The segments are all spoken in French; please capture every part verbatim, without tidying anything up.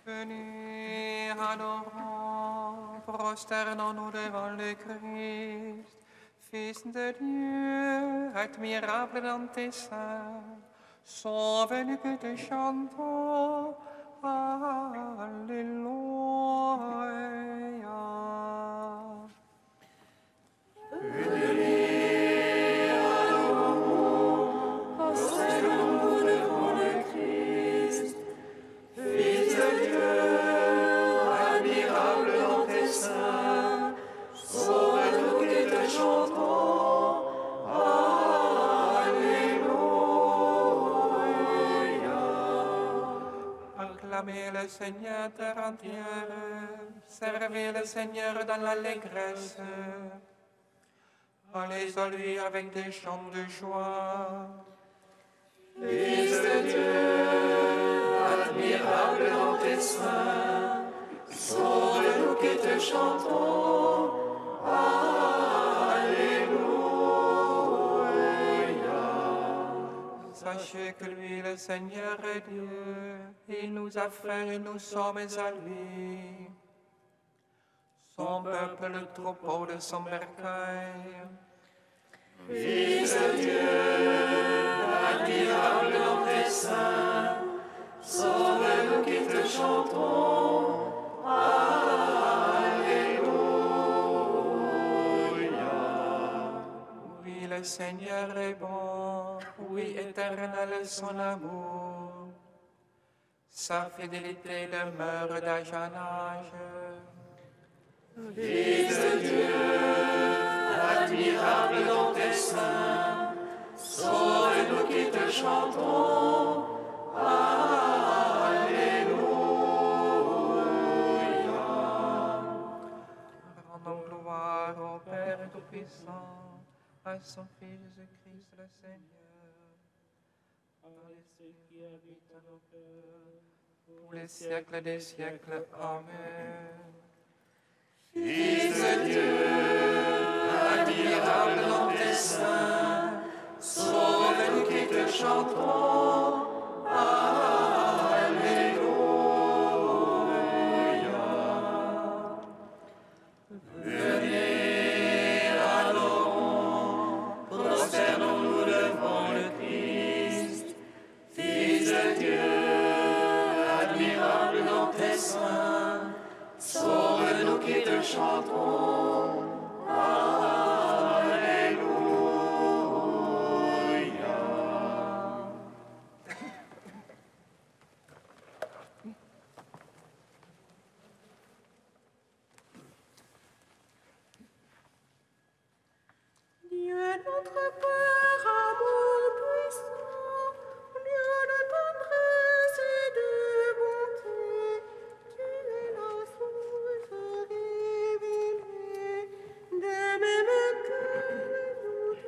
Venez, adorons, prosternons-nous devant le Christ, Fils de Dieu, admirable dans tes seins. Sauve-nous que te chantons, Alléluia. Venez, adorons, prosternons-nous devant le Christ, Fils de Dieu, admirable dans tes seins. Sauve-nous que te chantons, Alléluia. Acclamez le Seigneur terre entière, servez le Seigneur dans l'allégresse. Allez à lui avec des chants de joie. Fils de Dieu, admirable dans tes seins, sauve-nous que te chantons, Alléluia. Sachez que lui, le Seigneur est Dieu, il nous a fait et nous sommes à lui. Son peuple, le troupeau de son bercail. Fils de Dieu, admirable dans tes seins, sauve-nous qui te chantons, Alléluia. Oui, le Seigneur est bon, oui, éternel est son amour. Sa fidélité demeure d'âge en âge. Fils de Dieu, admirable dans tes seins, sauve-nous qui te chantons, Alléluia. Rendons gloire au Père Tout-Puissant, à son Fils Jésus-Christ le Seigneur, à l'Esprit qui habite à nos cœurs, pour les siècles des siècles. Amen. Fils de Dieu, admirable dans tes seins, sauve-nous qui te chantons, Alléluia. Venez, adorons, prosternons-nous devant le Christ, Fils de Dieu, admirable dans tes seins, sauve-nous qui te chantons, Alléluia. Dieu notre Père, amour puissant, Dieu de tendresse et de bonté, tu es la source révélée, de même que nous te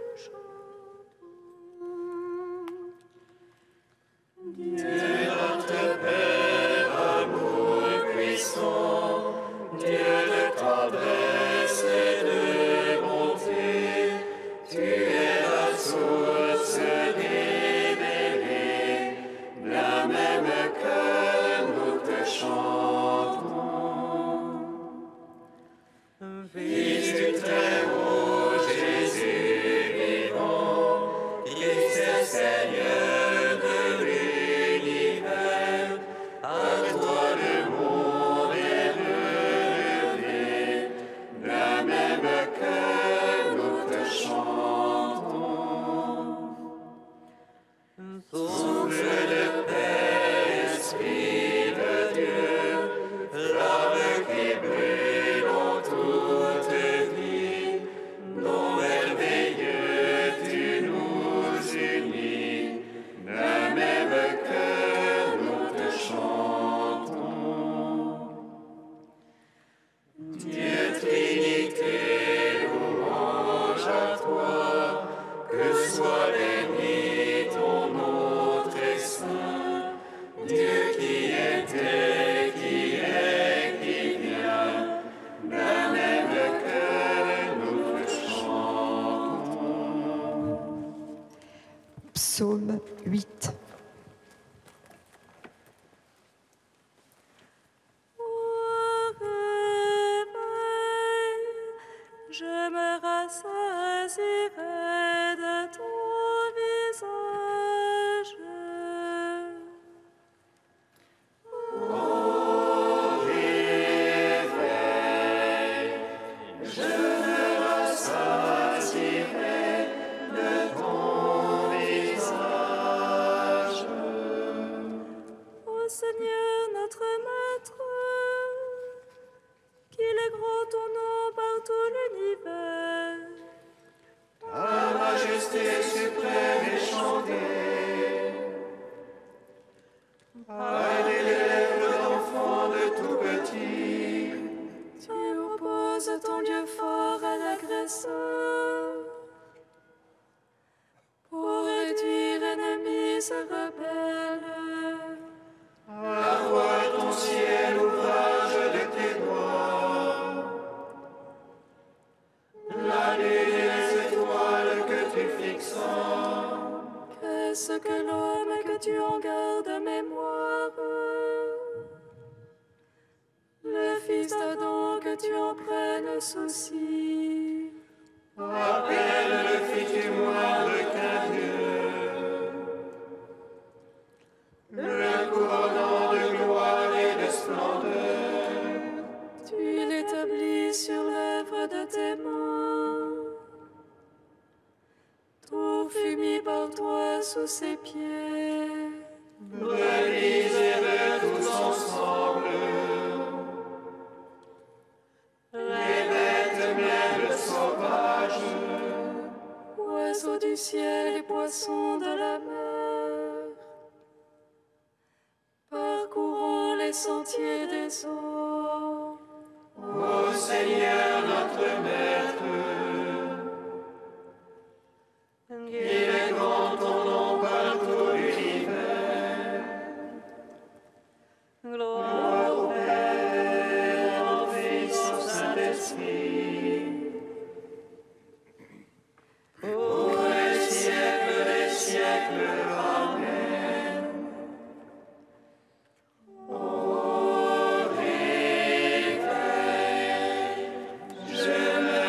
chantons. Dieu notre Père, amour puissant, Dieu de tendresse et de bonté, tu es la source révélée, la même que nous te chantons. Fils du Très-Haut, Jésus vivant, Christ est Seigneur de l'univers, à toi le monde est relevé, la même que nous te chantons. Souffle de paix, Esprit de Dieu, flamme qui brûle en toute vie, dont merveilleux tu nous unis, la même que nous te chantons. Dieu Trinité, louange à toi, que soit béni ton nom très saint, Dieu qui était, qui est, qui vient, la même que nous te chantons. Psaume huit. Oppose ton lieu fort à l'agresseur. Pour réduire ennemis rebelles. Envoie ton ciel, ouvrage de tes doigts. La lune et les étoiles que tu fixes. Qu'est-ce que l'homme que tu en gardes mémoire? Le fils d'Adam que tu en prennes souci. Appelle le fils du moindre qu'un Dieu. Le couronnant de gloire et de splendeur. Tu l'établis sur l'œuvre de tes mains. Tout fut mis par toi sous ses pieds. Brebis et tous ensemble. Les bêtes mêmes sauvages. Oiseaux du ciel et poissons de la mer. Parcourant les sentiers des eaux. Ô Seigneur notre Maître, qu'il est grand ton nom par tout l'univers. Gloire au Père, au Fils, au Saint-Esprit, pour les siècles des siècles. Amen. Au réveil, je me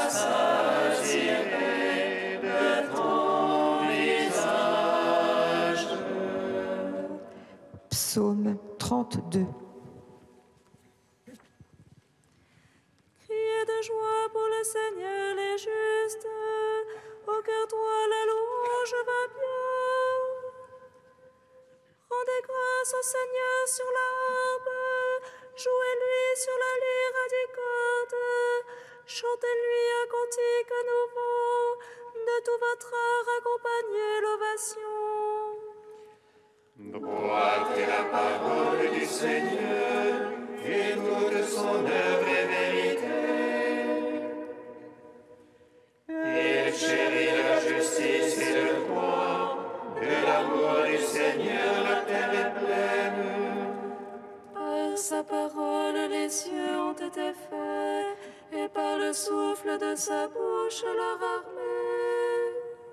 rassasierai de ton visage. Psaume trente-deux. Criez de joie pour le Seigneur les justes. Au cœur toi la louange va bien. Rendez grâce au Seigneur sur la harpe. Jouez-lui sur la lyre à dix cordes. Chantez-lui un cantique nouveau. De tout votre art accompagnez l'ovation. Droite est la parole du Seigneur, et toute son œuvre est vérité. Il chérit la justice et le droit, de l'amour du Seigneur la terre est pleine. Par sa parole les cieux ont été faits, et par le souffle de sa bouche leur armée.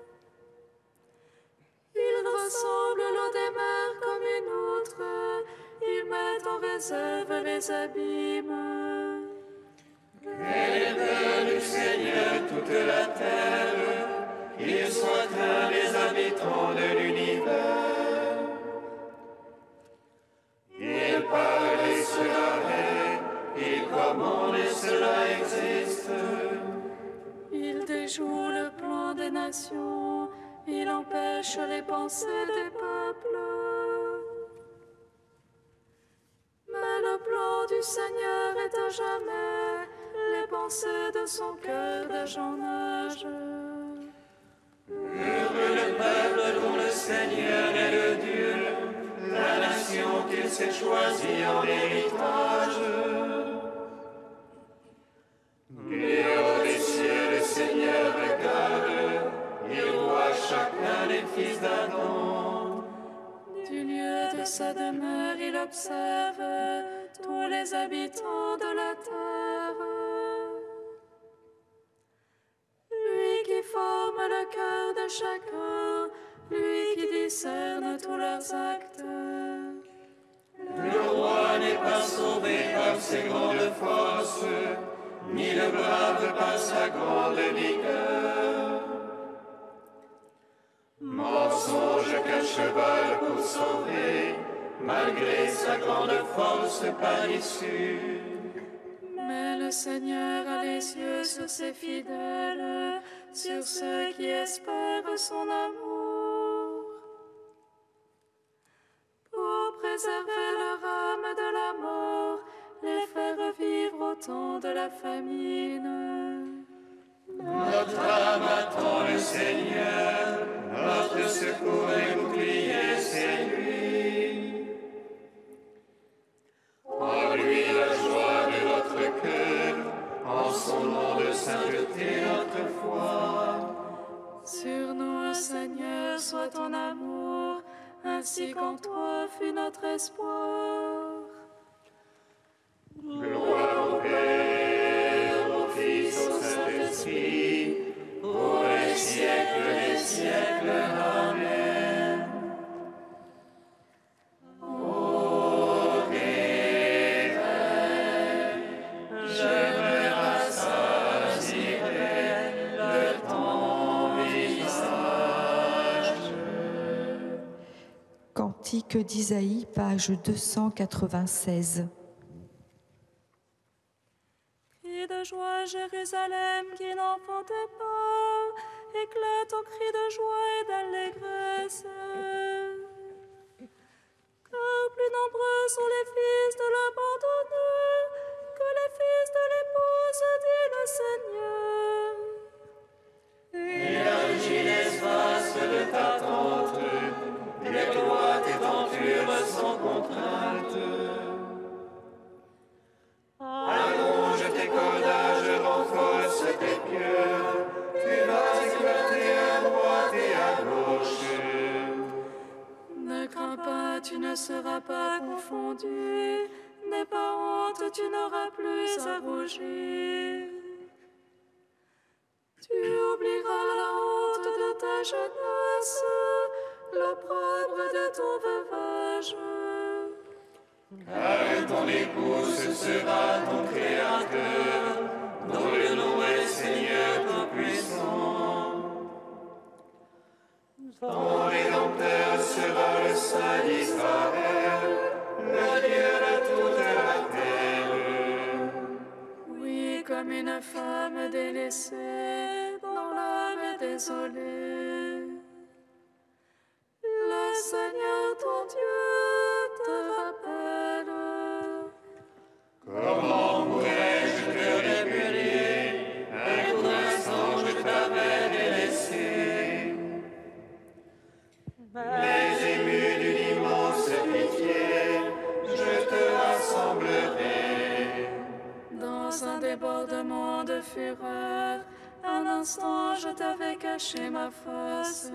Il ressemble l'eau des mers comme une outre, il met en réserve les abîmes. Qu'elle est du Seigneur toute la terre, qu'il soit un des habitants de l'univers. Il parle et cela est, il commande et cela existe. Il déjoue le plan des nations, il empêche les pensées des peuples. Mais le plan du Seigneur est à jamais, les pensées de son cœur d'âge en âge. Heureux le peuple dont le Seigneur est le Dieu, la nation qu'il s'est choisie en héritage. Du haut des cieux, le Seigneur regarde, il voit chacun des fils d'Adam. Du lieu de sa demeure, il observe tous les habitants de la terre. Lui qui forme le cœur de chacun, lui qui discerne tous leurs actes. Le roi n'est pas sauvé par ses grandes forces, ni le brave par sa grande vigueur. Mensonge qu'un cheval pour sauver, malgré sa grande force par issue. Mais le Seigneur a les yeux sur ses fidèles, sur ceux qui espèrent son amour. Pour préserver leur âme de la mort, les faire revivre au temps de la famine. Notre âme attend le Seigneur, notre secours et bouclier, c'est lui. En lui la joie de notre cœur, en son son nom de sainteté notre foi. Sur nous, Seigneur, soit ton amour, ainsi qu'en toi fut notre espoir. Gloire au Père, au Fils, au Saint-Esprit, pour les siècles des siècles. Amen. Ô réveil, je me rassasierai de ton visage. Cantique d'Isaïe, page deux cent quatre-vingt-seize. Cri de joie, Jérusalem, qui n'enfantait pas, éclate au cri de joie et d'allégresse. Car plus nombreux sont les fils de l'abandonné que les fils de l'épouse, dit le Seigneur. Élargis l'espace de ta tente, déploie tes tentures sans contrainte. Allonge tes cordages, renforce tes pieux, tu vas éclater à droite et à gauche. Ne crains pas, tu ne seras pas confondu, n'aie pas honte, tu n'auras plus à rougir. Tu oublieras la honte de ta jeunesse, l'opprobre de ton veuvage. Car ton épouse sera ton Créateur, dont le nom est Seigneur Tout-Puissant. Ton Rédempteur sera le Saint d'Israël, le Dieu de toute la terre. Oui, comme une femme délaissée, dont l'âme est désolée. Le Seigneur ton Dieu te rappelle. Comment pourrais-je te répudier, un court instant je t'avais délaissé. Mais ému d'une immense pitié, je te rassemblerai. Dans un débordement de fureur, un instant je t'avais caché ma face.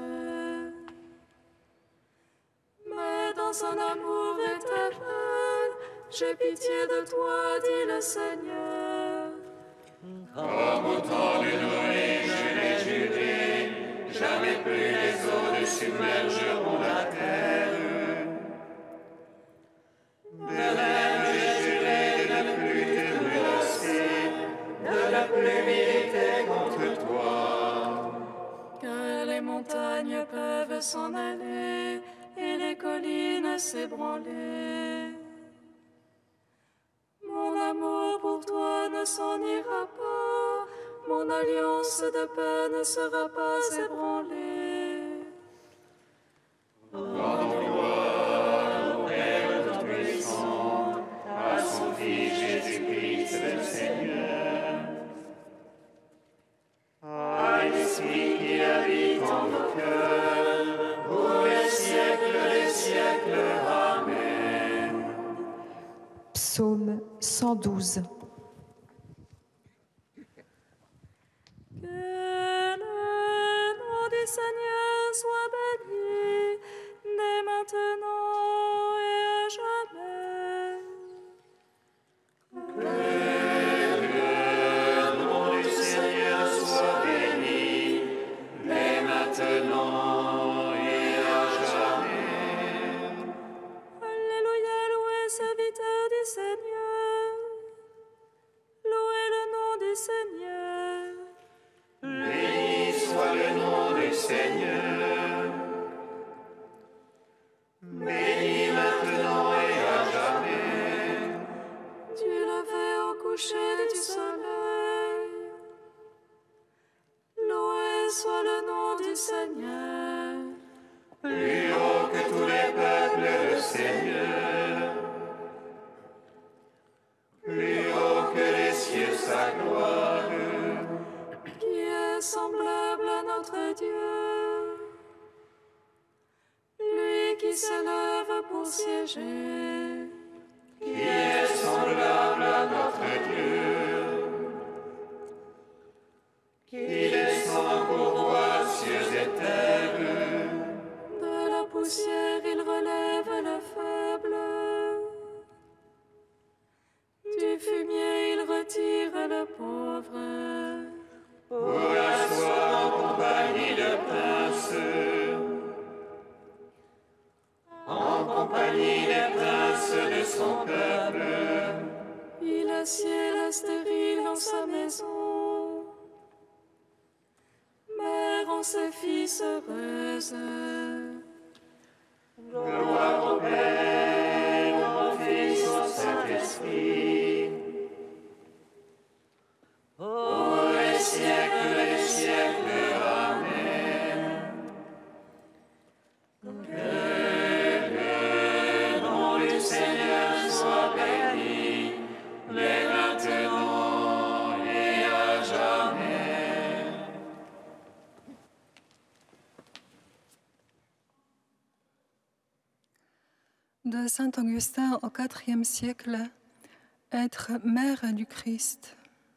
Mais dans un amour éternel, j'ai pitié de toi, dit le Seigneur. Comme au temps de Noé, je l'ai juré, jamais plus les eaux ne submergeront la terre. De même, j'ai juré de ne plus te menacer, de ne plus militer contre toi. Que les montagnes peuvent s'en aller et les collines s'ébranler. Mon amour pour toi ne s'en ira pas, mon alliance de paix ne sera pas ébranlée. Rendons gloire au Père Tout-Puissant, à son Fils Jésus-Christ le Seigneur. À l'Esprit qui habite en nos cœurs, pour les siècles des siècles. Amen. Psaume cent douze. Que le nom du Seigneur soit béni, dès maintenant et à jamais. Que le nom du Seigneur soit béni, dès maintenant et à jamais. Alléluia, louez serviteur du Seigneur. Louez le nom du Seigneur. Béni soit le nom du Seigneur. Béni maintenant et à jamais. Du lever au coucher du soleil. Loué soit le nom du Seigneur. Plus haut que tous les peuples, le Seigneur. Plus haut que les cieux, sa gloire. Qui est semblable à notre Dieu. Lui qui s'élève pour siéger. Qui est semblable à notre Dieu. pauvres. Pour l'asseoir en compagnie de princes, en compagnie des princes de son peuple. Il assied la stérile dans sa maison. Mère en ses fils heureuse. Gloire au Père, au Fils, au Saint-Esprit. Ô les siècles des siècles, Amen. Que le nom du Seigneur soit béni, dès maintenant et à jamais. De saint Augustin au quatrième siècle, être mère du Christ.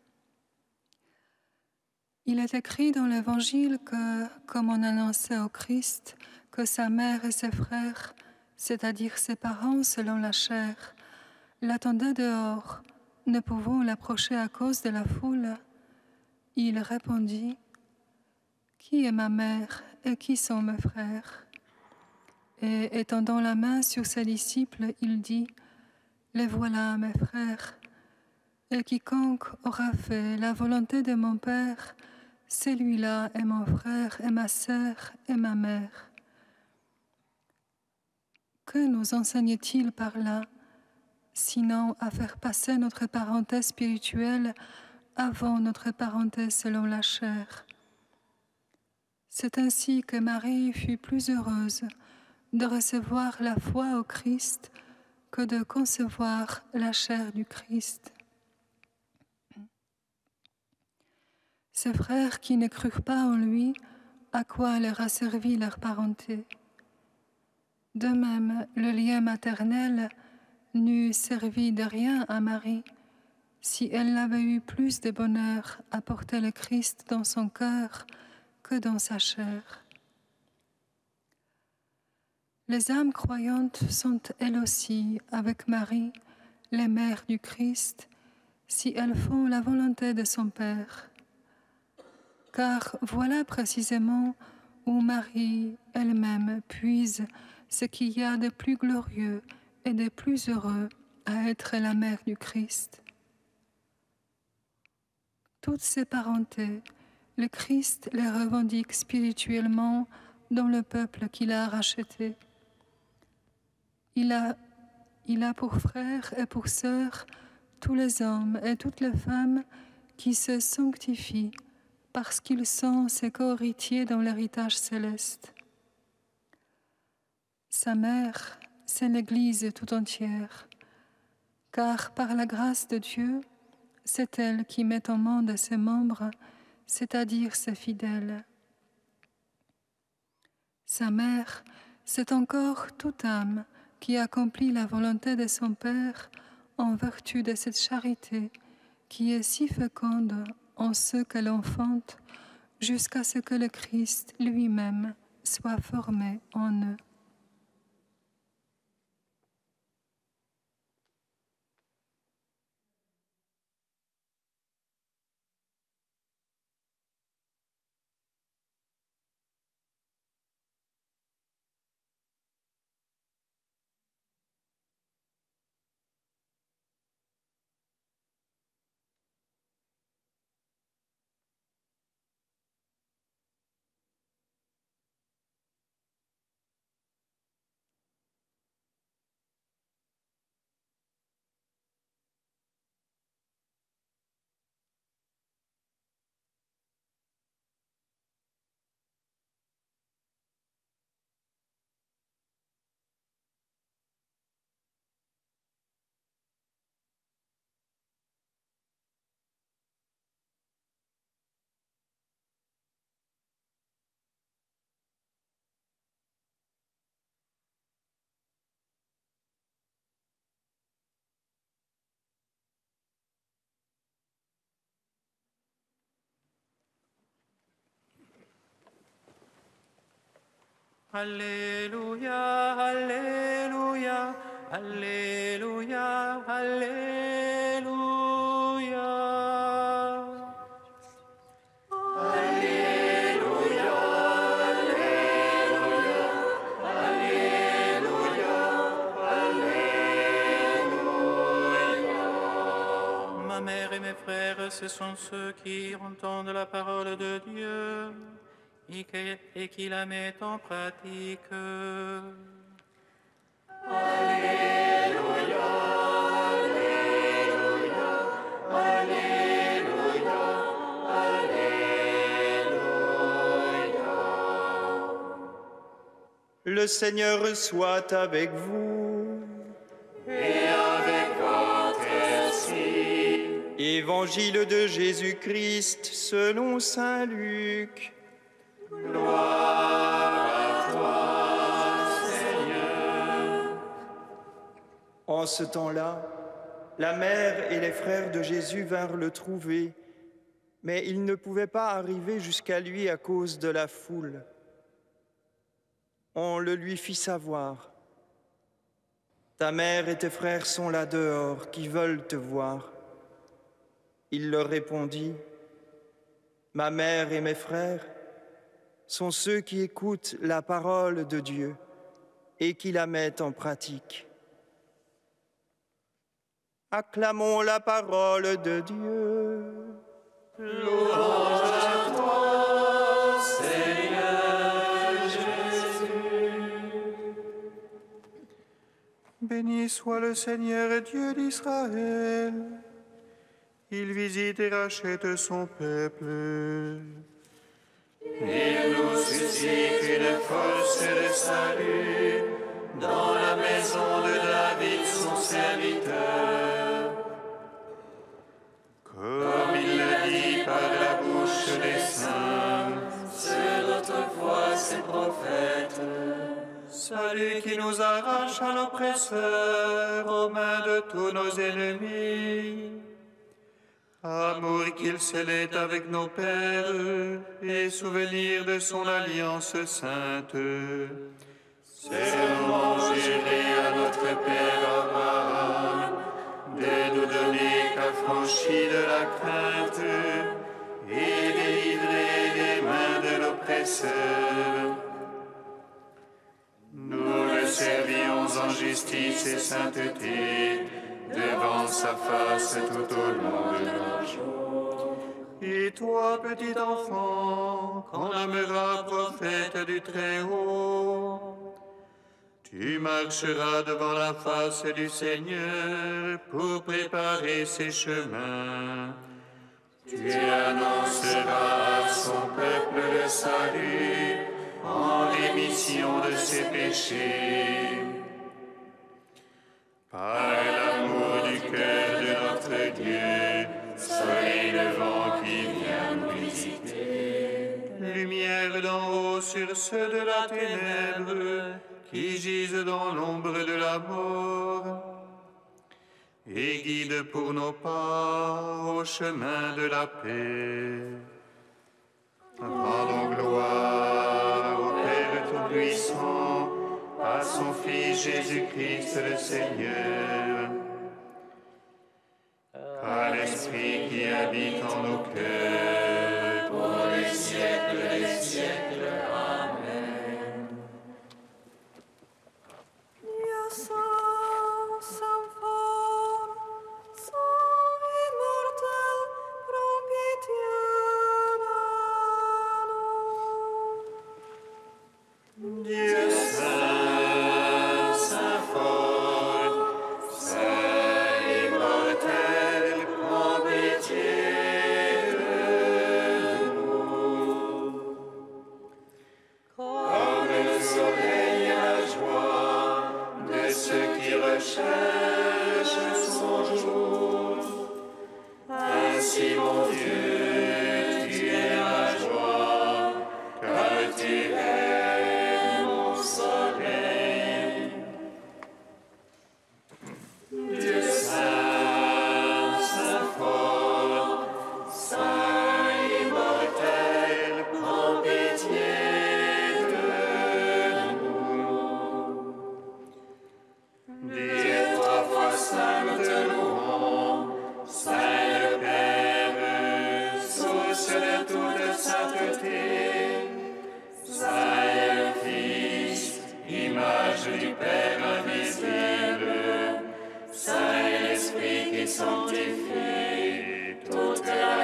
Il est écrit dans l'Évangile que, comme on annonçait au Christ que sa mère et ses frères, c'est-à-dire ses parents selon la chair, l'attendaient dehors, ne pouvant l'approcher à cause de la foule, il répondit : « Qui est ma mère et qui sont mes frères ?» Et étendant la main sur ses disciples, il dit : « Les voilà, mes frères, et quiconque aura fait la volonté de mon Père, celui-là est mon frère et ma sœur et ma mère. » Que nous enseigne-t-il par là, sinon à faire passer notre parenté spirituelle avant notre parenté selon la chair? C'est ainsi que Marie fut plus heureuse de recevoir la foi au Christ que de concevoir la chair du Christ. Ses frères qui ne crurent pas en lui, à quoi leur a servi leur parenté? De même, le lien maternel n'eût servi de rien à Marie si elle n'avait eu plus de bonheur à porter le Christ dans son cœur que dans sa chair. Les âmes croyantes sont elles aussi, avec Marie, les mères du Christ, si elles font la volonté de son Père. Car voilà précisément où Marie elle-même puise ce qu'il y a de plus glorieux et de plus heureux à être la mère du Christ. Toutes ces parentés, le Christ les revendique spirituellement dans le peuple qu'il a racheté. Il a, il a pour frères et pour sœurs tous les hommes et toutes les femmes qui se sanctifient parce qu'ils sont ses co-héritiers dans l'héritage céleste. Sa mère, c'est l'Église tout entière, car par la grâce de Dieu, c'est elle qui met au monde ses membres, c'est-à-dire ses fidèles. Sa mère, c'est encore toute âme qui accomplit la volonté de son Père en vertu de cette charité qui est si féconde en ceux qu'elle enfante jusqu'à ce que le Christ lui-même soit formé en eux. Alléluia, Alléluia, Alléluia, Alléluia. ce sont ceux qui entendent la parole de Dieu et qui, et qui la mettent en pratique. Alléluia, Alléluia, Alléluia, Alléluia. Le Seigneur soit avec vous. Et avec votre esprit. Évangile de Jésus-Christ selon saint Luc. Gloire à toi, Seigneur. En ce temps-là, la mère et les frères de Jésus vinrent le trouver, mais ils ne pouvaient pas arriver jusqu'à lui à cause de la foule. On le lui fit savoir. Ta mère et tes frères sont là dehors, qui veulent te voir. Il leur répondit, ma mère et mes frères sont ceux qui écoutent la parole de Dieu et qui la mettent en pratique. Acclamons la parole de Dieu. Louange à toi, Seigneur Jésus. Béni soit le Seigneur Dieu d'Israël. Il visite et rachète son peuple. Il nous suscite une force de salut dans la maison de David, son serviteur. Comme il l'a dit par la bouche des saints, ceux d'autrefois ses prophètes. Salut qui nous arrache à l'oppresseur, aux mains de tous nos ennemis. Amour qu'il scellait avec nos pères et souvenir de son alliance sainte. Serment juré à notre Père Abraham de nous donner qu'affranchis de la crainte et délivrés des mains de l'oppresseur. Nous le servions en justice et sainteté devant sa face tout au long de nos jours. Et toi, petit enfant, qu'on nommera prophète du Très-Haut, tu marcheras devant la face du Seigneur pour préparer ses chemins. Tu annonceras à son peuple le salut en rémission de ses péchés. Par l'amour du cœur de notre Dieu, soleil levant qui vient nous visiter. Lumière d'en haut sur ceux de la ténèbre qui gisent dans l'ombre de la mort. Et guide pour nos pas au chemin de la paix. Rendons gloire au Père Tout-Puissant, à son Fils Jésus-Christ le Seigneur, à l'Esprit qui habite en nos cœurs, pour les siècles des siècles. Amen. Dieu saint, saint fort, saint immortel, prends pitié de nous. Dieu saint, saint fort, saint immortel, prends pitié de nous. Comme le soleil à la joie de ceux qui recherchent son jour, ainsi mon Dieu, tu es ma joie, car tu es mon soleil. Dieu saint, saint fort, saint immortel, prends pitié de nous. Dieu trois fois saint, nous te louons, saint le Père, source de toute sainteté, saint le Fils, image du Père invisible, saint l'Esprit qui sanctifie toute la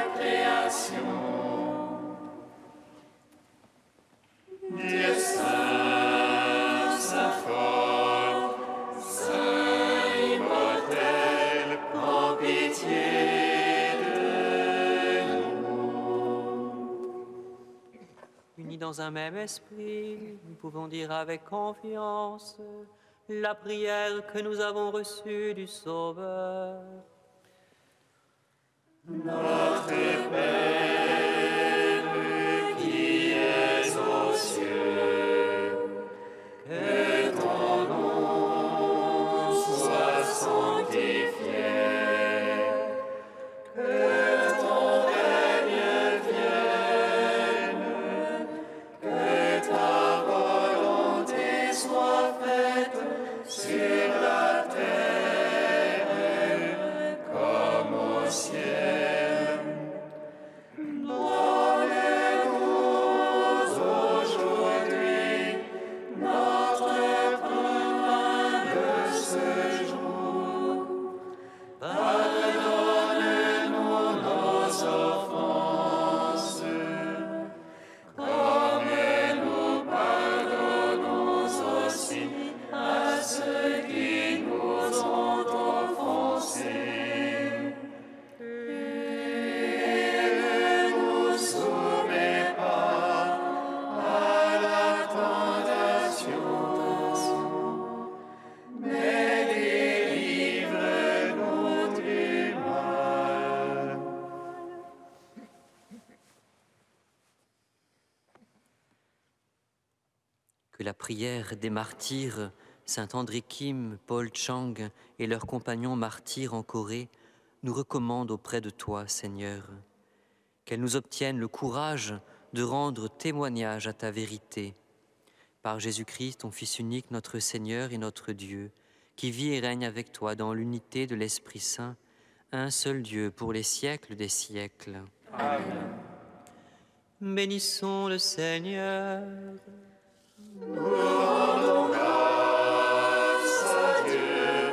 unis dans un même esprit, nous pouvons dire avec confiance la prière que nous avons reçue du Sauveur. Notre Père qui es aux cieux, que ton nom soit sanctifié, que ton règne vienne, que ta volonté soit faite sur la terre comme au ciel. Que la prière des martyrs, Saint André Kim, Paul Chang et leurs compagnons martyrs en Corée, nous recommande auprès de toi, Seigneur. Qu'elle nous obtienne le courage de rendre témoignage à ta vérité. Par Jésus-Christ, ton Fils unique, notre Seigneur et notre Dieu, qui vit et règne avec toi dans l'unité de l'Esprit Saint, un seul Dieu pour les siècles des siècles. Amen. Bénissons le Seigneur. Nous rendons grâce à Dieu.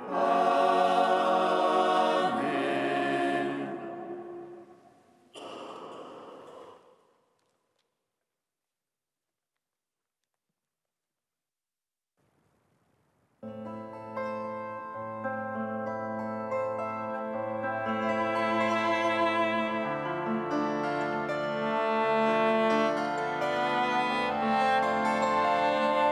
Amen. Amen.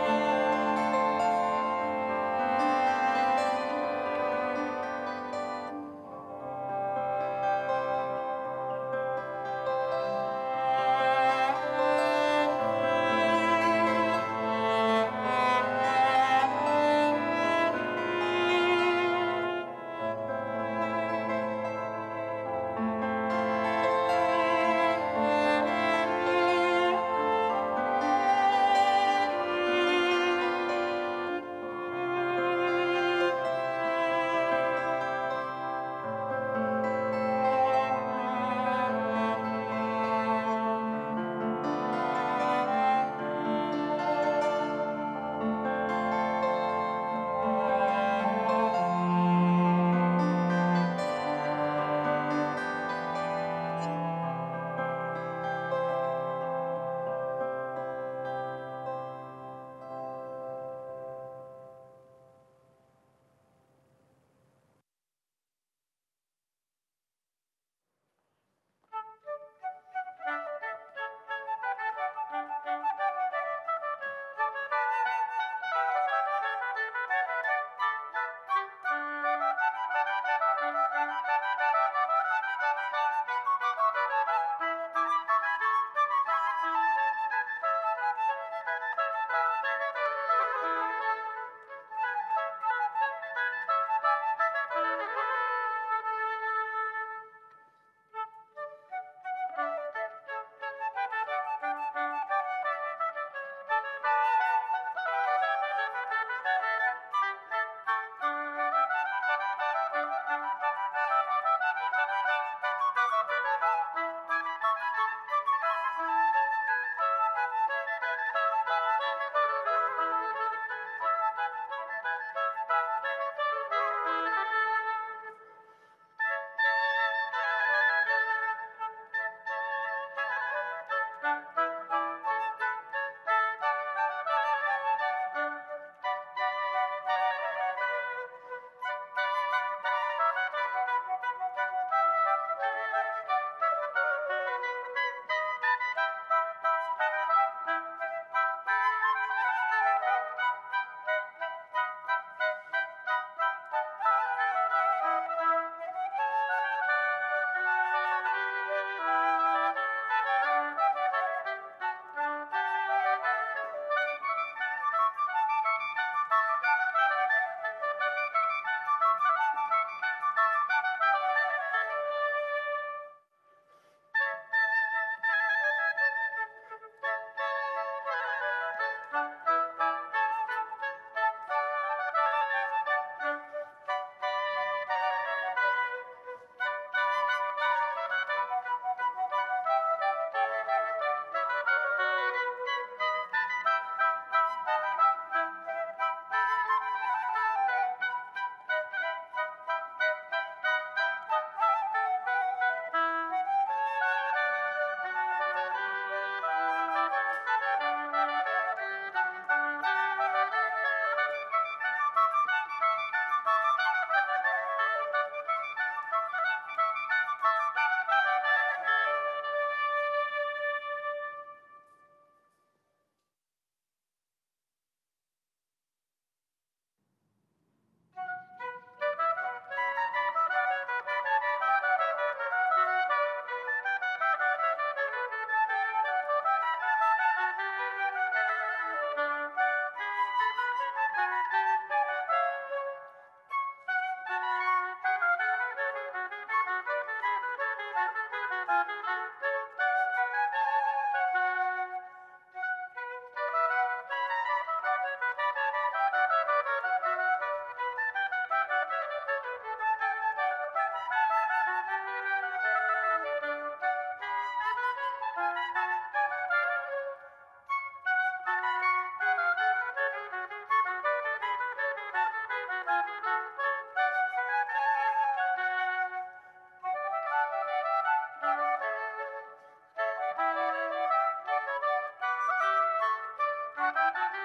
Thank you.